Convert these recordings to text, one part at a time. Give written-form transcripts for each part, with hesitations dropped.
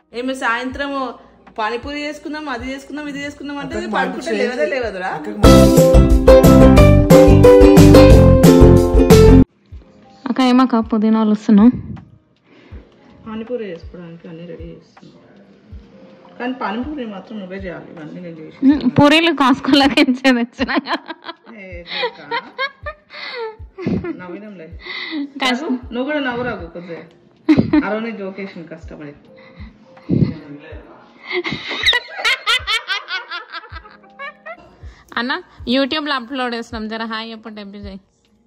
ఏమి సాయంత్రం పానీపూరి చేసుకుందాం, అది చేసుకుందాం, ఇది చేసుకుందాం అంటే పడుకుంటే లేవదురా. అక్క ఏమాక పుదీనాలు వస్తున్నావు? పానీపూరి చేసుకోవడానికి అన్ని రెడీ చేస్తున్నాం. కానీ పానీపూరి మాత్రం నువ్వే చేయాలి. ఇవన్నీ నేను చేసి పూరీలు కాసుకోలేక వచ్చినా నవ్వినంలే. నువ్వు కూడా నవ్వురాకు కొద్దిగా. అరవై జోకేషన్ కష్టపడి అన్న యూట్యూబ్లో అప్లోడ్ చేస్తున్నాం. జర హాయ్ ఎప్పుడు టెంపి చేయి.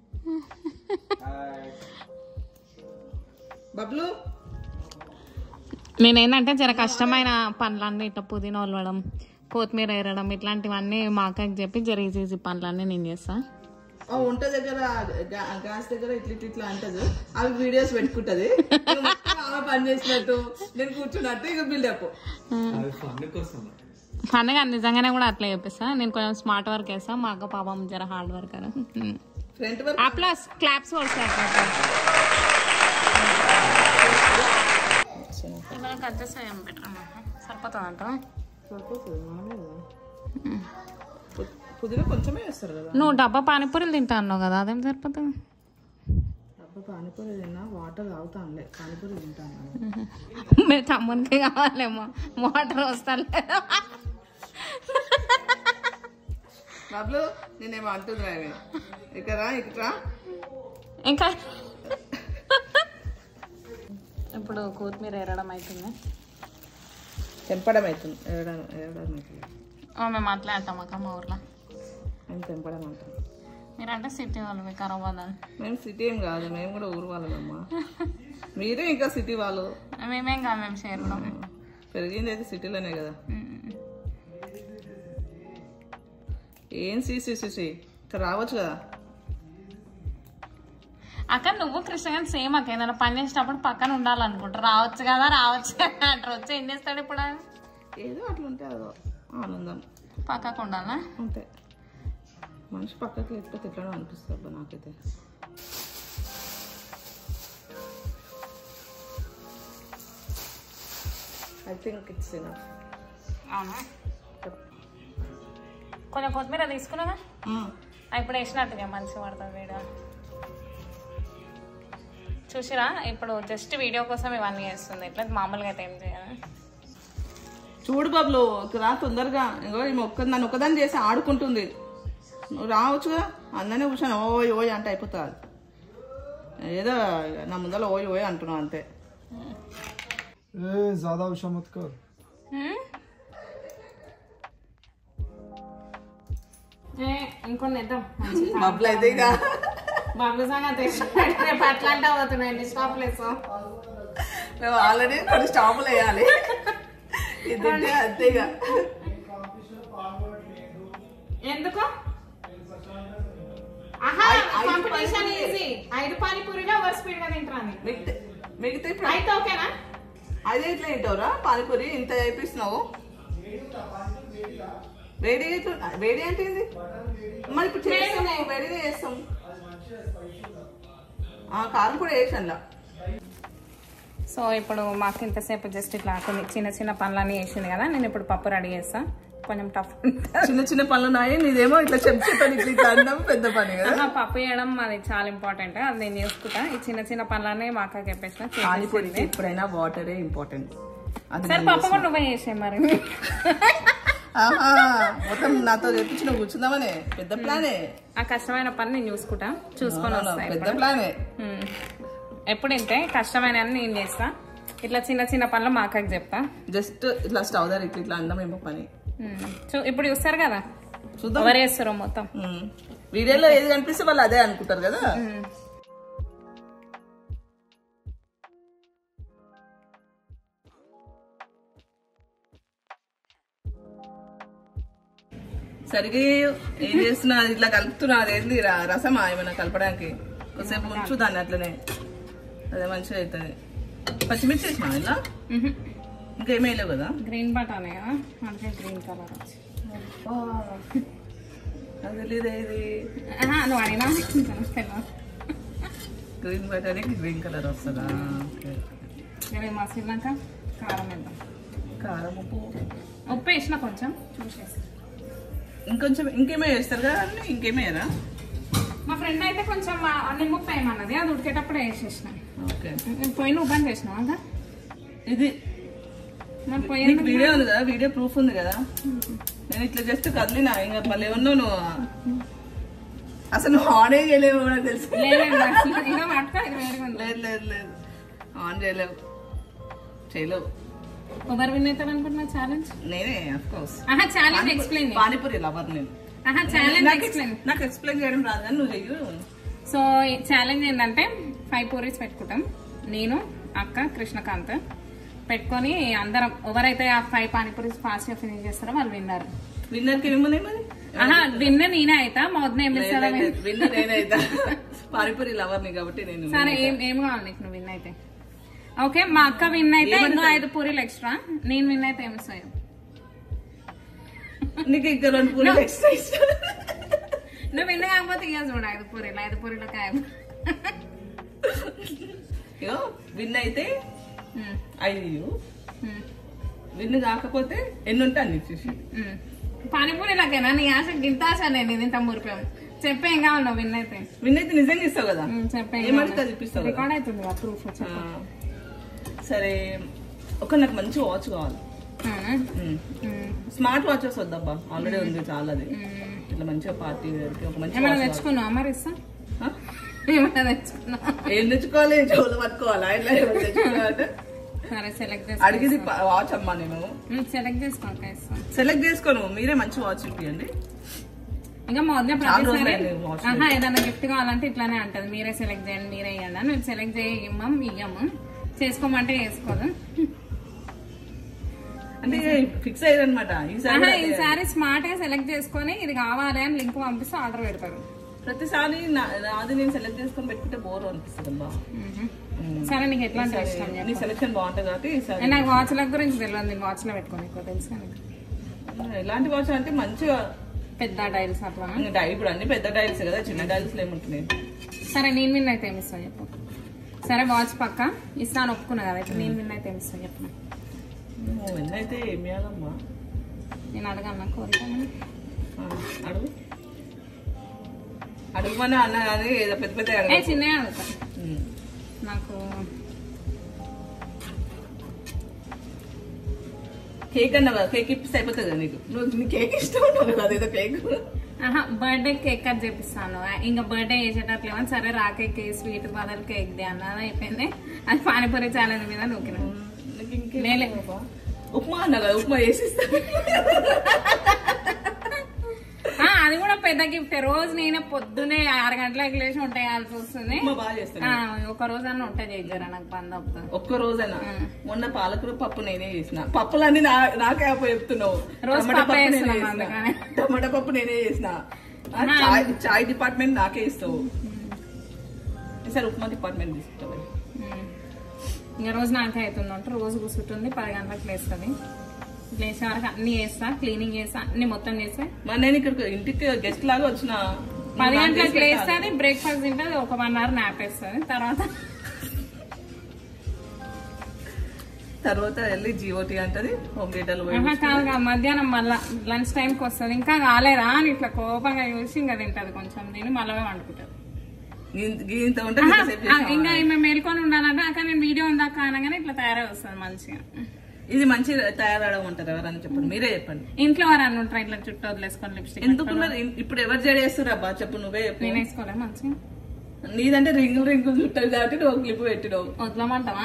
బబ్లు నేనేంటంటే జర కష్టమైన పనులన్నీ ఇట్లా పుదీనా వలవడం, కొత్తిమీర వేరడం ఇట్లాంటివన్నీ మా అక్కకి చెప్పి జర ఈజీ పనులన్నీ నేను చేస్తా. వంట దగ్గర గ్యాస్ దగ్గర ఇట్లా అంటది, అవి వీడియోస్ పెట్టుకుంటది. పని చేసినట్టు నేను కూర్చున్నట్టు ఇక బిల్డప్. పండుగ నిజంగానే కూడా అట్లా చెప్పిస్తా. నేను కొంచెం స్మార్ట్ వర్క్ వేస్తా. మా అక్క పాపం జర హార్డ్ వర్క్ అట్లా క్లాప్స్ వస్తాయి. సరిపోతుందంట. నువ్వు డబ్బా పానీపూరీలు తింటా అన్నావు కదా, అదేం సరిపోతుంది? డబ్బా పానీపూరి తిన్నా వాటర్ తాగుతానులే, పానీపూరి తింటాను. మీరు తమ్మునికి కావాలేమో వాటర్ వస్తాను. బాబులు నేనేమో అంటుంది ఇక్కడ ఇంకా ఇప్పుడు కొత్తిమీర ఏరడం అవుతుంది, తెంపడం అవుతుంది. మేము మాట్లాడతాం అక్క మా ఊర్లో. మేము తెంపడం అంటాం. మీరంటే సిటీ వాళ్ళు, వికారాబాద్. మేము సిటీ ఏం కాదు, మేము కూడా ఊరు వాళ్ళమమ్మా. మీరే ఇంకా సిటీ వాళ్ళు. మేమేం కాదు, మేము షేర్ పెరిగింది అయితే సిటీలోనే కదా. ఏం సీసీ రావచ్చు కదా అక్క. నువ్వు కృష్ణ సేమ్ అక్క. ఏదైనా పని చేసేటప్పుడు పక్కన ఉండాలనుకుంటా. రావచ్చు కదా అంటారు. వచ్చి ఏం చేస్తాడు ఇప్పుడు? ఏదో అట్లా ఉంటే అదో ఆనందం. పక్కకు ఉండాలా అంతే. మనిషి పక్కకి లేకపోతే ఎట్లా అనిపిస్తుంది అబ్బా నాకైతే. I think it's enough. అవునా? కొంచెం కొత్తిమీర తీసుకున్నాగా ఇప్పుడు వేసినట్టుగా మంచిగా పడుతుంది వీడియో. చూసిరా ఇప్పుడు జస్ట్ వీడియో కోసం ఇవన్నీ చేస్తుంది. ఇట్లా మామూలుగా అయితే ఏం చేయాలి? చూడు బాబులు రా తొందరగా. నన్ను ఒక్కదాన్ని చేసి ఆడుకుంటుంది. నువ్వు రావచ్చుగా. అందరినీ కూర్చొని ఓయ్ ఓయ్ అంటే అయిపోతుంది. ఏదో నా ముందర ఓయ్ ఓయ్ అంటున్నావు అంతే. ఇంకొన్ని ఇద్దాం బబ్బులు అయితే ఇక బాబు సంగతి రేపు అట్లాంటి అవుతున్నాయండి స్టాప్లెస్. మేము ఆల్రెడీ కొన్ని స్టాపులు వేయాలి. ఇది అంతే ఇక. ఎందుకు? Competition easy. 5 పానీపూరిలో ఓవర్ స్పీడ్ గా తింటాను. మిగతా అయితే ఓకేనా? అదే ఇట్లా తింటావురా పానీపూరి? ఇంత చేపిస్తున్నావు. వేడి వేడి అంటే ఇది మరి ఇప్పుడు చేస్తాము, వేడిగా చేస్తాం. కారం కూడా వేసాను. సో ఇప్పుడు మాకు ఇంతసేపు జస్ట్ ఇట్లా కొన్ని చిన్న చిన్న పనులన్నీ వేసింది కదా. నేను ఇప్పుడు పప్పు రెడీ చేస్తా. కొంచెం టఫ్. చిన్న చిన్న పనులు ఉన్నాయి, నీదేమో ఇట్లా చెప్తాను ఇట్లా అన్నం పెద్ద పని కదా. పప్పు చేయడం అది చాలా ఇంపార్టెంట్. అది నేను చేసుకుంటా. ఈ చిన్న చిన్న పనులన్నీ మా అక్కకి చెప్పేసిన. ఎప్పుడైనా వాటరే ఇంపార్టెంట్. సరే పప్పు కూడా నువ్వే చేసే మరి. మొత్తం నాతో చెప్పించి నువ్వు కూర్చుందామనే పెద్ద ప్లానే. ఆ కష్టమైన పని నేను చూసుకుంటా, చూసుకొని వస్తా. పెద్ద ప్లానే. ఎప్పుడు ఇంతే కష్టమైన నేను చేస్తా. ఇట్లా చిన్న చిన్న పనులు మా అక్కకి చెప్తా. జస్ట్ ఇట్లా స్టవ్ దగ్గర ఇట్లా ఇట్లా అన్నం ఏమో పని. ఇప్పుడు చూస్తారు కదా చూద్దాం ఎవరు వేస్తారో మొత్తం. వీడియోలో ఏది కనిపిస్తే వాళ్ళు అదే అనుకుంటారు కదా. సరిగా ఏం చేస్తున్నా ఇట్లా కలుపుతున్నా. అదేంది రసమా ఏమైనా కలపడానికి? కొద్దిసేపు ఉంచు దాన్ని అట్లనే, అదే మంచిగా అవుతుంది. పచ్చిమిర్చి వేసినా ఇలా ఇంకేమేయలేవు కదా. గ్రీన్ బటానే కదా, అంటే గ్రీన్ కలర్ వచ్చి అది తెలీదే ఇది. నువ్వు అడిగినా గ్రీన్ బటానికి గ్రీన్ కలర్ వస్తుందా? మసిలినాక కారం వేద్దాం. కారం ఉప్పు వేసిన కొంచెం చూసేసి ఇంకేమో వేస్తారు కదా అన్నీ ఇంకేమేయరా మా ఫ్రెండ్ అయితే కొంచెం నిమ్మప్పు వేయమన్నది అది ఉడికేటప్పుడు వేసేసిన ఓకే పోయిన ఓపెన్ చేసినావా ఇంకా ఇది మరి నీకు వీడియో ఉంది కదా వీడియో ప్రూఫ్ ఉంది కదా నేను ఇట్లా జస్ట్ కదిలినా ఇంకా మళ్ళీ ఏమన్నా నువ్వు అసలు నువ్వు ఆన్ చేయలేవు నాకు తెలుసు లేదు లేదు లేదు ఆన్ చేయలేవు ఎవరు విన్ అవుతారు అనుకుంటున్నా ఛాలెంజ్ నేనే of course challenge explain panipuri lover నేను నాకు ఎక్స్ప్లెయిన్ చేయడం రాదు కానీ నువ్వు చెయ్యు సో ఛాలెంజ్ ఏంటంటే 5 పూరీస్ పెట్టుకుంటాం నేను అక్క కృష్ణకాంత్ పెట్టుకొని అందరం ఎవరైతే ఆ 5 పానీపూరీస్ ఫాస్ట్ గా ఫినిష్ చేస్తారో వాళ్ళు విన్నారు విన్నర్కి ఏమున్నాయి మరి విన్నర్ నేనే అవుతా మా వద్ద ఏం చేస్తారా విన్నర్ నేనే అవుతా పానీపూరి లవర్ ని కాబట్టి నేను సరే ఏం కావాలి నీకు నువ్వు విన్ అయితే ఓకే మా అక్క విన్ అయితే ఇంకో 5 పూరీలు ఎక్స్ట్రా నేను విన్ అయితే ఏమి సాయం నీకు ఇంకా 2 పూరీలు ఎక్స్ట్రా ఇస్తా నువ్వు విన్ కాకపోతే ఇక చూడ 5 పూరీలు కాయ విన్ అయితే 5 విన్ కాకపోతే ఎన్ని ఉంటా నీ చూసి పానీపూరిలాకేనా నీ ఆశ గింత ఆశ నేను ఇంత మురిపాం చెప్పే ఏం కావాలి నువ్వు విన్ అయితే నిజంగా ఇస్తావు కదా చెప్పే చూపిస్తావు రికార్డ్ అవుతుంది ప్రూఫ్ సరే నాకు మంచి వాచ్ కావాలి స్మార్ట్ వాచెస్ వద్దబ్బా ఆల్రెడీ ఉంది చాలా అది ఇట్లా మంచిగా పార్టీ వేర్కి ఒక మంచి తెచ్చుకున్నావు మరి ఇస్తా ఏమైనా తెచ్చుకున్నా ఏం తెచ్చుకోవాలి చెవులు పట్టుకోవాలా ఇట్లా తెచ్చుకోవాలంటే సరే సెలెక్ట్ అడిగింది వాచ్ అమ్మా నేను సెలెక్ట్ చేసుకోను మీరే మంచి వాచ్ ఇప్పియండి ఇంకా మా వద్ద ఏదైనా గిఫ్ట్ కావాలంటే ఇట్లానే అంటది మీరే సెలెక్ట్ చేయండి మీరే ఇవ్వండి మేము సెలెక్ట్ ఇయ్యము చేసుకోమంటే చేసుకోదు అంటే ఫిక్స్ అయ్యారనమాట ఈసారి స్మార్ట్ గా సెలెక్ట్ చేసుకొని ఇది కావాలి అని లింక్ పంపిస్తే ఆర్డర్ పెడతారు ప్రతిసారి అది నేను సెలెక్ట్ చేసుకొని పెట్టుకుంటే బోర్ అనిపిస్తుంది అబ్బా సరే నీకు ఎట్లా నీ సెలెక్షన్ బాగుంటుంది కాబట్టి నాకు వాచ్ల గురించి తెలియదు నేను వాచ్ లో పెట్టుకోని తెలుసు ఎలాంటి వాచ్ అంటే మంచిగా పెద్ద డైల్స్ అట్లా ఇప్పుడు అన్ని పెద్ద డైల్స్ కదా చిన్న డైల్స్ ఏముంటున్నాయి సరే నేను విన్ అయితే ఏమి ఇస్తాను చెప్పు సరే వాచ్ పక్క ఇస్తాను ఒప్పుకున్నా కదా ఇప్పుడు నేను విన్ అయితే ఏమి ఇస్తాను చెప్పు విన్ అయితే ఏమి చేయాలమ్మా నేను అడగన్నా కోరుకోమని అడుగుమని అన్నా కానీ ఏదో పెద్ద పెద్ద చిన్న అడుగుతా నాకు కేక్ అన్నా కదా కేక్ ఇప్పిస్తే అయిపోతుంది కదా నీ కేక్ ఇష్టం ఉన్నావు కదా అదేదో కేక్ బర్త్డే కేక్ కట్ చేపిస్తాను ఇంకా బర్త్డే చేసేటట్లేమని సరే రాకేక్ స్వీట్ బదులు కేక్ ది అన్నది అయిపోయింది అది పానీపూరి ఛాలెంజ్ మీద నూకిన ఉప్మా అన్నా కదా ఉప్మా వేసిస్తా అది కూడా పెద్ద గిఫ్ట్ రోజు నేనే పొద్దునే 6 గంటలకు లేచి ఉంటాయాల్సి వస్తుంది ఒక రోజు అన్న ఉంటాయి చేద్దారా నాకు పని అవుతుంది ఒక్క రోజైనా మొన్న పాలకూర పప్పు నేనే చేసిన పప్పులన్నీ నాకే చెప్తున్నావు టమాటా పప్పు నేనే చేసిన చాయ్ డిపార్ట్మెంట్ నాకే ఇస్తావు ఈసారి ఉప్మా డిపార్ట్మెంట్ తీసుకుంటావు ఇంకా రోజు నాకే అవుతుంది రోజు కూర్చుంటుంది 10 గంటలకు లేస్తుంది లేచే వరకు అన్ని చేస్తా క్లీనింగ్ చేస్తా అన్ని మొత్తం చేస్తా మరి నేను ఇక్కడ ఇంటికి గెస్ట్ లాగా వచ్చిన 10 గంటలకు లేస్తుంది బ్రేక్ఫాస్ట్ తింటుంది ఒక 1 అవర్ నాప్ వేస్తుంది తర్వాత వెళ్ళి జీఓటీ అంటది హోమ్ థియేటర్ కాదు మధ్యాహ్నం మళ్ళా లంచ్ టైంకి వస్తుంది ఇంకా కాలేదా అని ఇట్లా కోపంగా చూసి ఇంకా తింటది కొంచెం తిని మళ్ళీ వండుకుంటది ఇంకా ఈమె మేల్కొని ఉండాలంటే అక్కడ నేను వీడియో ఉందాక అనగానే ఇట్లా తయారై వస్తుంది మంచిగా ఇది మంచి తయారవడం అంటారు ఎవరని చెప్పండి మీరే చెప్పండి ఇంట్లో ఎవరన్నా ఉంటారు ఇట్లా చుట్టూ వదిలేసుకొని లిప్స్టిక్ ఎందుకున్నారు ఇప్పుడు ఎవరు జడేస్తారు అబ్బా చెప్పు నువ్వే చెప్పు నేను వేసుకోలే మంచిగా నీదంటే రింగులు చుట్టారు కాబట్టి నువ్వు క్లిప్ పెట్టినావు వదలమంటావా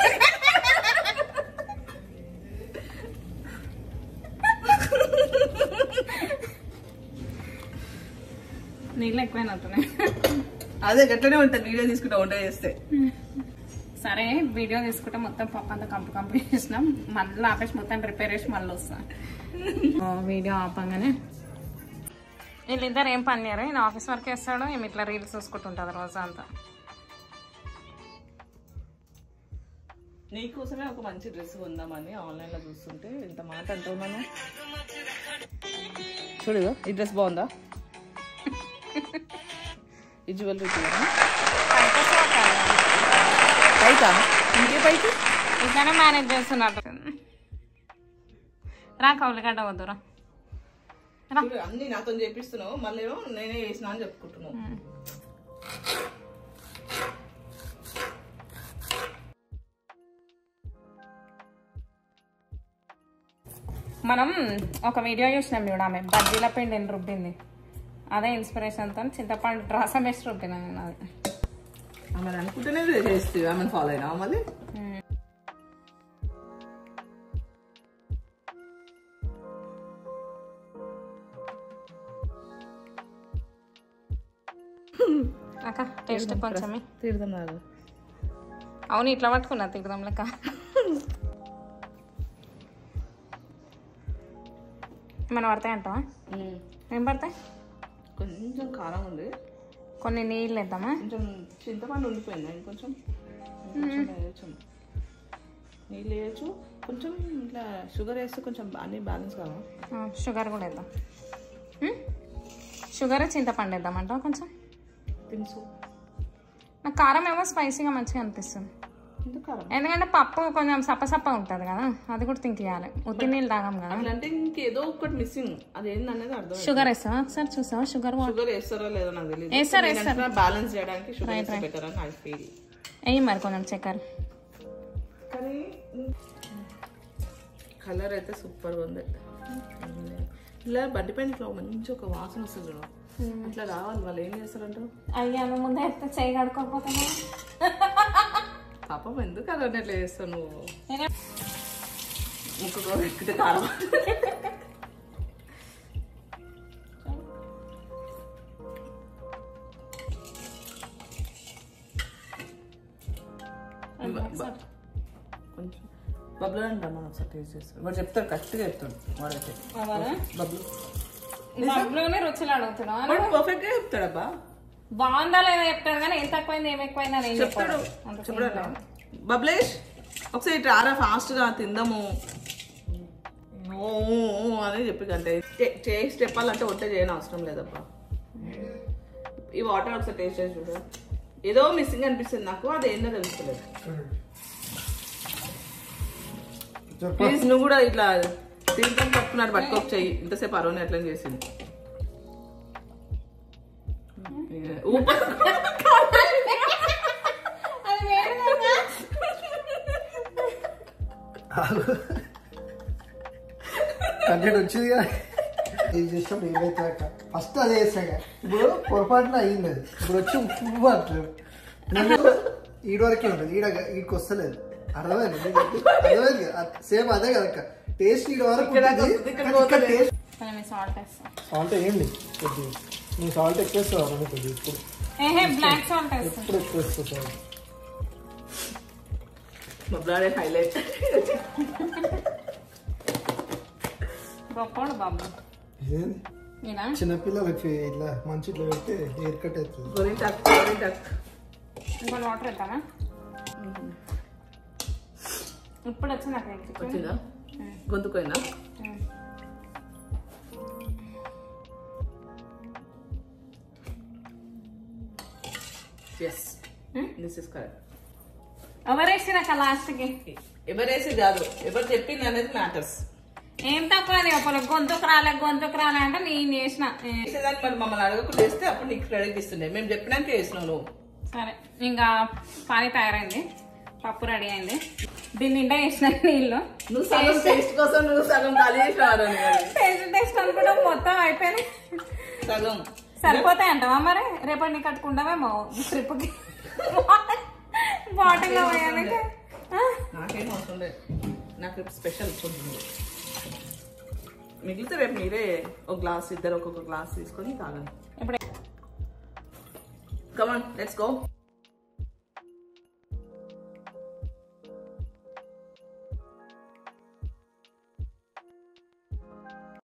నీళ్ళు ఎక్కువైనట్టున్నాయి అదే గట్లనే ఉంటుంది వీడియో తీసుకుంటా వంట చేస్తే సరే వీడియో తీసుకుంటే మొత్తం పప్పు అంతా కంపు చేసినాం మళ్ళీ ఆపేసి మొత్తం ప్రిపేర్ చేసి మళ్ళీ వస్తాం వీడియో ఆపంగానే వీళ్ళిద్దరు ఏం పని చేయరు నేను ఆఫీస్ వర్క్ వేస్తాడు ఏమి ఇట్లా రీల్స్ చూసుకుంటుంటుంది రోజు అంతా నీకోసమే ఒక మంచి డ్రెస్ కొందామని ఆన్లైన్ లో చూస్తుంటే ఇంత మాట అంటావు మనం చూడు ఈ డ్రెస్ బాగుందా ఈ జ్యువెలరీ పైకా ఇంకే పైకి ఇట్లానే మేనేజ్ చేస్తున్నట్టు రా ఉల్లిగడ్డ వద్దురా. అన్ని నాతో చేపిస్తున్నావు, మళ్ళీ నేనే చేసిన అని చెప్పుకుంటున్నావు. మనం ఒక వీడియో చూసినాం చూడ, ఆమె బజ్జీల పిండిని రుబ్బింది. అదే ఇన్స్పిరేషన్తో చింతపండు రసం వేసి రుబ్బినా నేను. అది ఆమె అనుకుంటేనే చేస్తే ఆమెను ఫాలో అయినా మళ్ళీ. అక్క టేస్ట్ కొంచెమే తీర్థం రాదు. అవును ఇట్లా పట్టుకున్నా తీర్థం లెక్క. ఏమైనా పడతాయి అంటావా? ఏం పడతాయి? కొంచెం కారం ఉంది, కొన్ని నీళ్ళు వేద్దామా? కొంచెం చింతపండు ఉండిపోయింది, కొంచెం వేయచ్చు, నీళ్ళు వేయచ్చు, కొంచెం ఇట్లా షుగర్ వేస్తే కొంచెం అన్ని బ్యాలెన్స్ కావాలి. షుగర్ కూడా వేద్దాం. షుగర్ చింతపండు వేద్దామంటావా కొంచెం? తినుసు నాకు కారం ఏమో స్పైసీగా మంచిగా అనిపిస్తుంది. ఎందుకంటే పప్పు కొంచెం సప్ప ఉంటుంది కదా, అది కూడా తింకియాలి. ఉత్తి నీళ్ళు తాగాం కదా. అంటే ఇంకేదో ఒకటి మిస్సింగ్, అది ఏందనేది అర్థం. షుగర్ వేస్తావా ఒకసారి? చూసావా షుగర్ వేస్తారో లేదో నాకు తెలియదు. వేస్తారు బ్యాలెన్స్ చేయడానికి షుగర్ బెటర్ అని ఐ ఫీల్. వేయి మరి కొంచెం చక్కెర. కానీ కలర్ అయితే సూపర్గా ఉంది. ఇలా బండి పైన ఇట్లా మంచి ఒక వాసన వస్తుంది చూడ, అట్లా రావాలి. వాళ్ళు ఏం చేస్తారంటారు? అయ్యా నువ్వు ముందే ఎత్తే చేయి కడుక్కోకపోతే పాపం ఎందుకు అలా ఎట్లా చేస్తావు నువ్వు? ముక్కగా ఎక్కితే కారం. కొంచెం బబ్లు అంట, మనం ఒకసారి టేస్ట్ చేస్తాం. వాడు చెప్తాడు, కరెక్ట్గా చెప్తాడు వాడైతే. బబ్లు బబ్లునే రుచులు అడుగుతున్నావు. పర్ఫెక్ట్ గా చెప్తాడు. అబ్బా బాగుందా లేదా చెప్తాడు, కానీ ఎంత తక్కువైంది ఏం ఎక్కువైందా నేను చెప్తాడు. బబ్లేష్ ఒకసారి ఇట్లా ఆరా ఫాస్ట్ గా తిందాము అని చెప్పి, అంటే టేస్ట్ చెప్పాలంటే వంట చేయని అవసరం లేదబ్బా. ఈ వాటర్ ఒకసారి టేస్ట్ చేసి చూడ, ఏదో మిస్సింగ్ అనిపిస్తుంది నాకు, అది ఏందో తెలుస్తలేదు. ప్లీజ్ నువ్వు కూడా ఇట్లా తింటాం పట్టుకున్నాడు, పట్టుకోక చెయ్యి. ఇంతసేపు అరవని ఎట్లా చేసింది. కంటెంట్ వచ్చింది కదా, ఇది చేస్తాం ఏమైతే ఫస్ట్ అదే చేస్తాగా. ఇప్పుడు పొరపాటున అయ్యింది అది, ఇప్పుడు వచ్చి ఉప్పు అంటారు. ఈడ వరకే ఉంటుంది, ఈడికి వస్తలేదు. అర్థమైంది సేమ్ అదే కదా టేస్ట్. ఈడ వరకు సాల్ట్ వేయండి కొద్దిగా. నువ్వు సాల్ట్ ఎక్కువేస్తావు కొద్దిగా ఇప్పుడు. ఎప్పుడు ఎక్కువ వేస్తావు సాల్ట్? హైలైట్ చిన్నపిల్లలకి ఇట్లా మంచి ఇట్లా పెడితే హెయిర్ కట్ అవుతుంది. వాటర్ వేద్దామా? ఇప్పుడు వచ్చి నాకు వచ్చిందా గొంతుకోయినా? Yes this is correct. ఎవరేసి నాకు లాస్ట్కి ఎవరేసి కాదు, ఎవరు చెప్పింది అనేది మ్యాటర్స్. ఏం తక్కువ గొంతుకు రాలే అంటే నేను చేసిన. మరి మమ్మల్ని అడగకుండా వేస్తే అప్పుడు నీకు క్రెడిట్ ఇస్తుండే, మేము చెప్పినాక వేసినావు నువ్వు. సరే ఇంకా పానీ తయారైంది, పప్పు రెడీ అయింది. దీన్ని నిండా వేసిన నీళ్ళు. నువ్వు సగం టేస్ట్ కోసం నువ్వు సగం ఖాళీ చేసినావు. టేస్ట్ అనుకుంటా మొత్తం అయిపోయింది. సగం సరిపోతాయి అంటావా మరి? రేపటి నీకు కట్టుకుంటావేమో ట్రిప్కి బాటిల్ లో పోయానికి. నాకేం అవసరం లేదు, నాకు స్పెషల్ ఫుడ్ ఉంది. మిగిలితే రేపు మీరే ఒక గ్లాస్, ఇద్దరు ఒక్కొక్క గ్లాస్ తీసుకొని తాగండి. ఇప్పుడు కమ్ ఆన్ లెట్స్ గో.